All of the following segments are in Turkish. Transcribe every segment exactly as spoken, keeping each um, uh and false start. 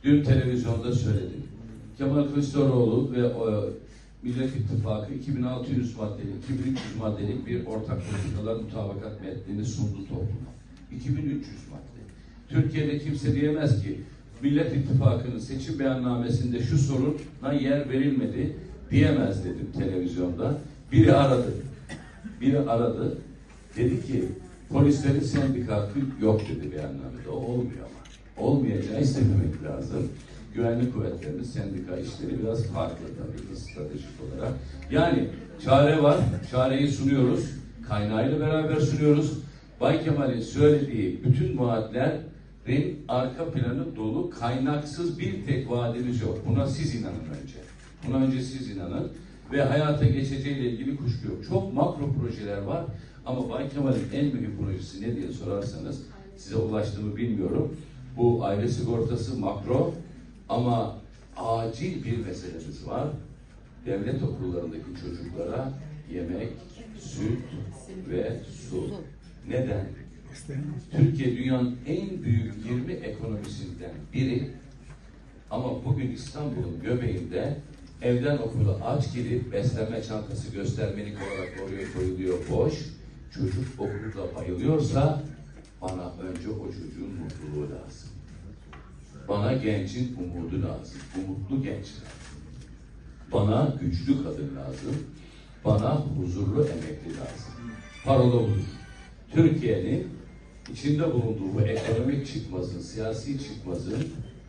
Dün televizyonda söyledim. Kemal Kılıçdaroğlu ve o, Millet İttifakı iki bin altı yüz maddelik, iki bin üç yüz maddelik bir ortak politikalar mutabakat metnini sundu topluma. iki bin üç yüz madde. Türkiye'de kimse diyemez ki Millet İttifakı'nın seçim beyannamesinde şu soruna yer verilmedi diyemez dedim televizyonda. Biri aradı. Biri aradı. Dedi ki polislerin sendika hakkı yok dedi beyannamede. O olmuyor ama. Olmayacağı istememek lazım. Güvenlik kuvvetlerinin sendika işleri biraz farklı tabii ki stratejik olarak. Yani çare var. Çareyi sunuyoruz. Kaynağıyla beraber sunuyoruz. Bay Kemal'in söylediği bütün vaatlerin arka planı dolu, kaynaksız bir tek vaadimiz yok. Buna siz inanın önce. Buna önce siz inanın. Ve hayata geçeceğiyle ilgili kuşku yok. Çok makro projeler var. Ama Bay Kemal'in en mühim projesi ne diye sorarsanız, size ulaştığımı bilmiyorum. Bu aile sigortası makro ama acil bir meselemiz var. Devlet okullarındaki çocuklara yemek, süt ve su. Neden? Türkiye dünyanın en büyük yirmi ekonomisinden biri ama bugün İstanbul'un göbeğinde evden okula aç girip beslenme çantası göstermelik olarak oraya koyuluyor boş. Çocuk okulda bayılıyorsa bana önce o çocuğun mutluluğu lazım. Bana gencin umudu lazım. Umutlu genç lazım. Bana güçlü kadın lazım. Bana huzurlu emekli lazım. Parola budur. Türkiye'nin içinde bulunduğu bu ekonomik çıkmazın, siyasi çıkmazın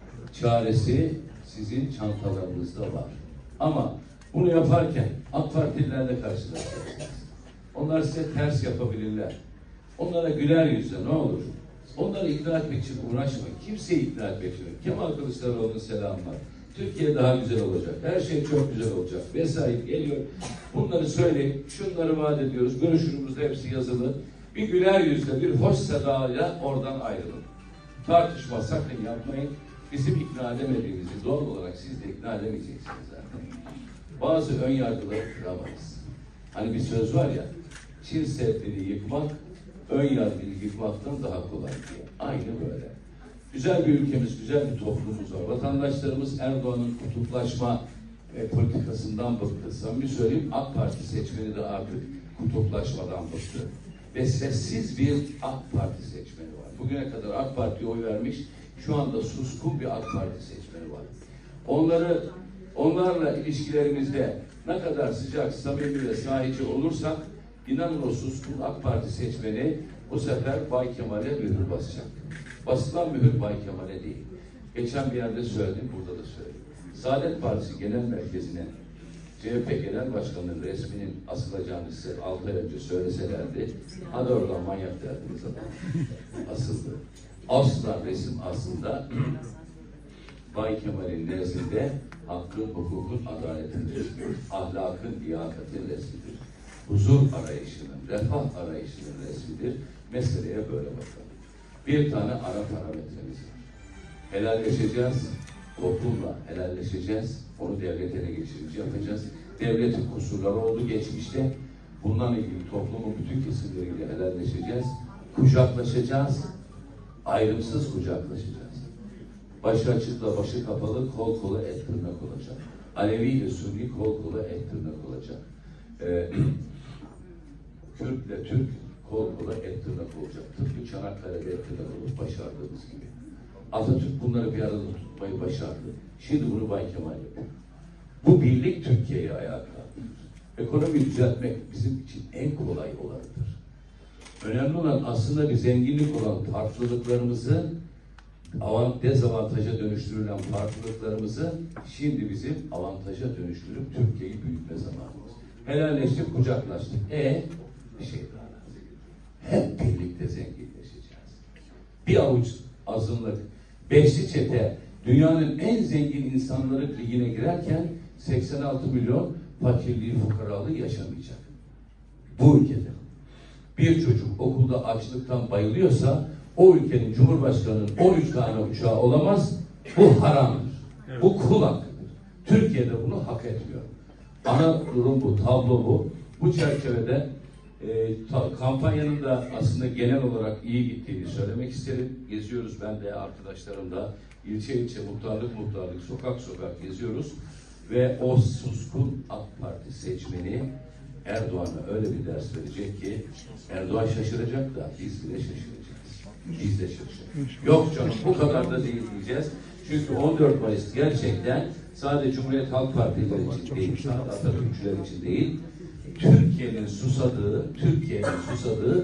çaresi sizin çantalarınızda var. Ama bunu yaparken AK Partililerle karşılaşacaksınız. Onlar size ters yapabilirler. Onlara güler yüzle ne olur. Onları ikna etmek için uğraşmayın. Kimseyi ikna etmek için. Kemal Kılıçdaroğlu'nun selamı var. Türkiye daha güzel olacak. Her şey çok güzel olacak. Vesaire geliyor. Bunları söyleyin. Şunları vaat ediyoruz. Görüşümüzde hepsi yazılı. Bir güler yüzle, bir hoş sedayla oradan ayrılın. Tartışma sakın yapmayın. Bizim ikna edemediğimizi doğal olarak siz de ikna edemeyeceksiniz zaten. Bazı ön yargıları kıramayız. Hani bir söz var ya, Çin Seddi'ni yıkmak, ön yargıyı yıkmaktan daha kolay diye. Aynı böyle. Güzel bir ülkemiz, güzel bir toplumumuz var. Vatandaşlarımız Erdoğan'ın kutuplaşma e, politikasından bıktı. Samimi söyleyeyim, AK Parti seçmeni de artık kutuplaşmadan bıktı. Ve sessiz bir AK Parti seçmeni var. Bugüne kadar AK Parti'ye oy vermiş, şu anda suskun bir AK Parti seçmeni var. Onları, onlarla ilişkilerimizde ne kadar sıcak, samimi ve sahici olursak, inanın o suskun AK Parti seçmeni bu sefer Bay Kemal'e mühür basacak. Basılan mühür Bay Kemal'e değil. Geçen bir yerde söyledim, burada da söyledim. Saadet Partisi Genel Merkezi'ne C H P Genel Başkanı'nın resminin asılacağını size altı ay önce söyleselerdi, hadi oradan manyak derdiniz adam. Asıldı. Asla resim aslında Bay Kemal'in nezdinde hakkın, hukukun, adaletin resmidir. Ahlakın, liyakatin resmidir. Huzur arayışının, refah arayışının resmidir. Meseleye böyle bakalım. Bir tane ara parametremiz var. Helalleşeceğiz, toplumla helalleşeceğiz. Onu devlete ele geçirici yapacağız. Devletin kusurları oldu geçmişte. Bundan ilgili toplumun bütün kesimleriyle helalleşeceğiz. Kucaklaşacağız. Ayrımsız kucaklaşacağız. Başı açıkla başı kapalı, kol kola et tırnak olacak. Alevi ile Sunni kol kola et tırnak olacak. Ee, Kürtle Türk kol kola et tırnak olacak. Tıpkı Çanakkale'de et tırnak olup başardığımız gibi. Atatürk bunları bir arada tutmayı başardı. Şimdi bunu Bay Kemal yapıyor. Bu birlik Türkiye'yi ayağa kaldırır. Ekonomiyi düzeltmek bizim için en kolay olanıdır. Önemli olan aslında bir zenginlik olan farklılıklarımızı avant dezavantaja dönüştürülen farklılıklarımızı şimdi bizim avantaja dönüştürüp Türkiye'yi büyütme zamanımız. Helalleştik, kucaklaştık. E bir şey daha lazım. Hep birlikte zenginleşeceğiz. Bir avuç azınlık, beşli çete dünyanın en zengin insanları ligine girerken seksen altı milyon fakirliği, fukaralığı yaşamayacak. Bu ülkede bir çocuk okulda açlıktan bayılıyorsa o ülkenin cumhurbaşkanının on üç tane uçağı olamaz. Bu haramdır. Evet. Bu kul hakkıdır. Türkiye'de bunu hak etmiyor. Ana durum bu, tablo bu. Bu çerçevede e, ta, kampanyanın da aslında genel olarak iyi gittiğini söylemek isterim. Geziyoruz ben de, arkadaşlarım da, ilçe ilçe, muhtarlık muhtarlık, sokak sokak geziyoruz ve o suskun AK Parti seçmeni Erdoğan'a öyle bir ders verecek ki Erdoğan şaşıracak da biz bile şaşıracağız. Biz de şaşıracağız. Yok canım bu kadar da değil diyeceğiz. Çünkü on dört Mayıs gerçekten sadece Cumhuriyet Halk Partileri için değil, sadece Atatürkçüler için değil, Türkiye'nin susadığı, Türkiye'nin susadığı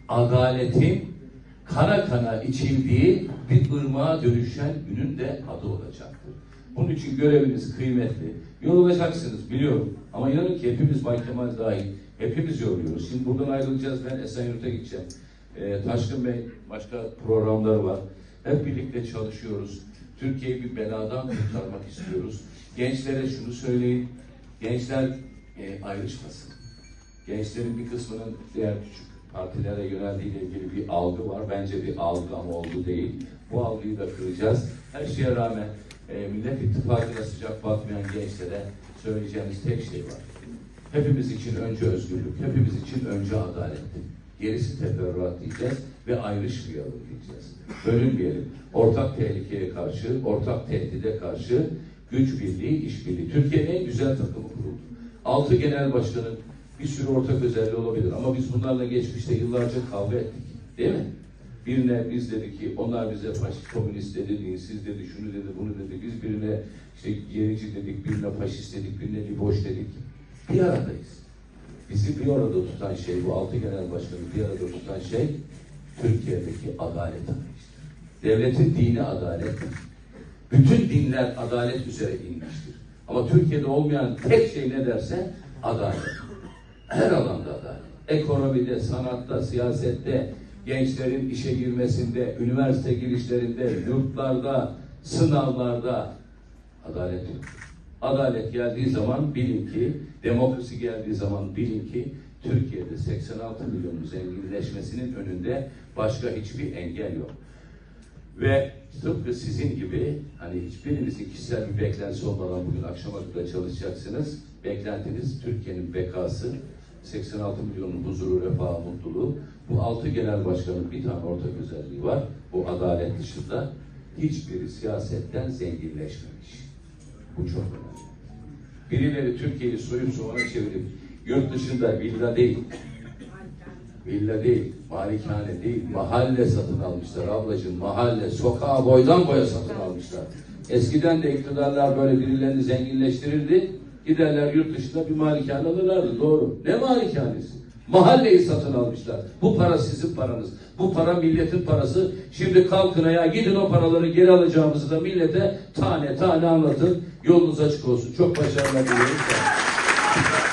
adaletin kana kana içildiği bir ırmağa dönüşen günün de adı olacaktır. Bunun için göreviniz kıymetli. Yorulacaksınız biliyorum. Ama inanın ki hepimiz Bay Kemal dahil. Hepimiz yoruluyoruz. Şimdi buradan ayrılacağız. Ben Esenyurt'a gideceğim. Ee, Taşkın Bey başka programları var. Hep birlikte çalışıyoruz. Türkiye'yi bir beladan kurtarmak istiyoruz. Gençlere şunu söyleyin. Gençler e, ayrışmasın. Gençlerin bir kısmının diğer küçük partilere yöneldiğiyle ilgili bir algı var. Bence bir algı ama olgu değil. Bu algıyı da kıracağız. Her şeye rağmen e, Millet İttifakı'na sıcak bakmayan gençlere söyleyeceğimiz tek şey var. Hepimiz için önce özgürlük, hepimiz için önce adalet. Gerisi teferruat diyeceğiz ve ayrışmayalım diyeceğiz. Bölünmeyelim. Ortak tehlikeye karşı, ortak tehdide karşı güç birliği, işbirliği. Türkiye'nin en güzel takımı kuruldu. Altı genel başkanın bir sürü ortak özelliği olabilir ama biz bunlarla geçmişte yıllarca kavga ettik. Değil mi? Birine biz dedi ki onlar bize faşist, komünist dedi, dinsiz dedi, şunu dedi, bunu dedi. Biz birine işte gerici dedik, birine faşist dedik, birine liboş dedik. Bir aradayız. Bizi bir arada tutan şey, bu altı genel başkanı bir arada tutan şey Türkiye'deki adalet arayışıdır. Devletin dini adalet. Bütün dinler adalet üzere inmiştir. Ama Türkiye'de olmayan tek şey ne derse adalet. Her alanda adalet. Ekonomide, sanatta, siyasette, gençlerin işe girmesinde, üniversite girişlerinde, yurtlarda, sınavlarda adalet yok. Adalet geldiği zaman bilin ki, demokrasi geldiği zaman bilin ki, Türkiye'de seksen altı milyonun zenginleşmesinin önünde başka hiçbir engel yok. Ve tıpkı sizin gibi, hani hiçbirinizin kişisel bir beklentisi olmadan bugün akşama kadar çalışacaksınız. Beklentiniz Türkiye'nin bekası, seksen altı milyonun huzuru, refahı, mutluluğu. Bu altı genel başkanın bir tane ortak özelliği var. Bu adalet dışında hiçbiri siyasetten zenginleşmemiş. Bu çok önemli. Birileri Türkiye'yi soyup soğana çevirip yurt dışında villa değil, villa değil, malikane değil, mahalle satın almışlar ablacığım, mahalle, sokağa boydan boya satın almışlar. Eskiden de iktidarlar böyle birilerini zenginleştirirdi, giderler yurt dışında bir malikane alırlardı, doğru. Ne malikanesi? Mahalleyi satın almışlar. Bu para sizin paranız. Bu para milletin parası. Şimdi kalkın ayağa gidin o paraları geri alacağımızı da millete tane tane anlatın. Yolunuz açık olsun. Çok başarılar diliyorum.